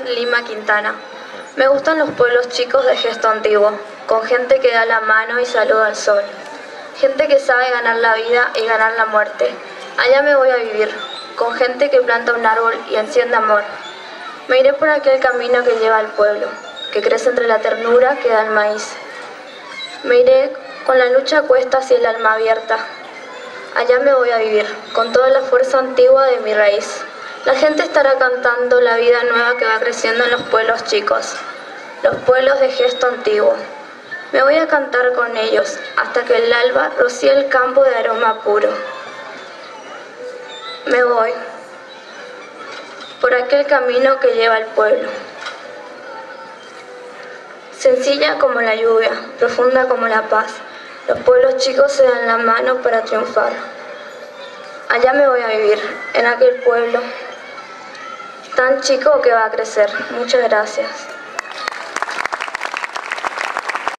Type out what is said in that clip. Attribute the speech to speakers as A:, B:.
A: Lima Quintana. Me gustan los pueblos chicos de gesto antiguo, con gente que da la mano y saluda al sol. Gente que sabe ganar la vida y ganar la muerte. Allá me voy a vivir, con gente que planta un árbol y enciende amor. Me iré por aquel camino que lleva al pueblo, que crece entre la ternura que da el maíz. Me iré con la lucha a cuestas y el alma abierta. Allá me voy a vivir, con toda la fuerza antigua de mi raíz. La gente estará cantando la vida nueva que va creciendo en los pueblos chicos, los pueblos de gesto antiguo. Me voy a cantar con ellos, hasta que el alba rocíe el campo de aroma puro. Me voy por aquel camino que lleva al pueblo. Sencilla como la lluvia, profunda como la paz, los pueblos chicos se dan la mano para triunfar. Allá me voy a vivir, en aquel pueblo tan chico que va a crecer. Muchas gracias.